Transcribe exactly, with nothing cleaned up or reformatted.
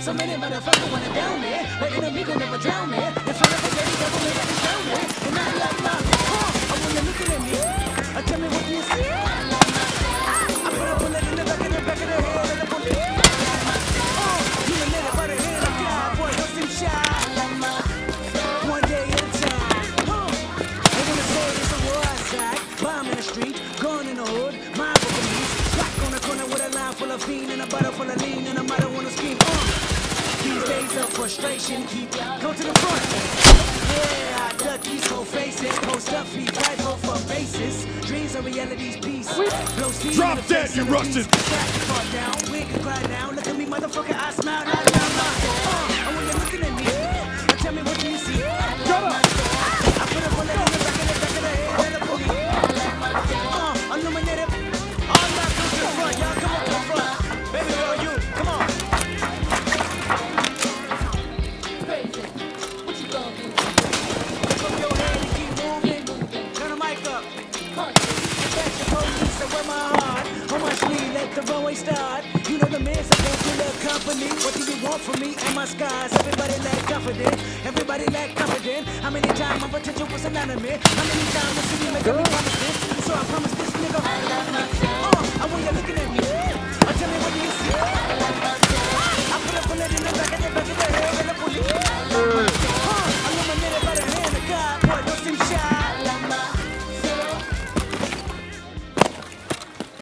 So many motherfuckers wanna down me, but enemy gon' never drown me. In front of the dirty devil, they got me down me. And I like my, huh, I want them looking at me. Uh, tell me what do you see? I put a bullet in the back of the back of the head of the police. Oh, you a little by the head of God, boy, don't seem shy. One day at a time, huh? They wanna say it's a war outside, bomb in the street, gun in the hood, mind for police. Black on the corner with a line full of fiend and a bottle full of lean and a mother wanna scheme. Uh. These days of frustration, keep go to the front. Yeah, I duck these whole faces, post up feet, rifle for bases. Dreams are reality's piece. Drop that, you Russian! Fall down, wig and cry down. Look at me, motherfucker, I smile, I love my. Uh, and when you're looking at me, uh, tell me what do you see? Shut up! I put a bullet in the back of the back of the head of the police. Uh, illuminated. All that comes to the front, y'all come up to the front. Baby girl, you, come on. The runway start. You know the man's supposed to love company. What do you want from me and my skies? Everybody lack confident. Everybody lack confident. How many times my potential was inanimate? How many times I see you make me promise this? So I promise this nigga. Uh, I want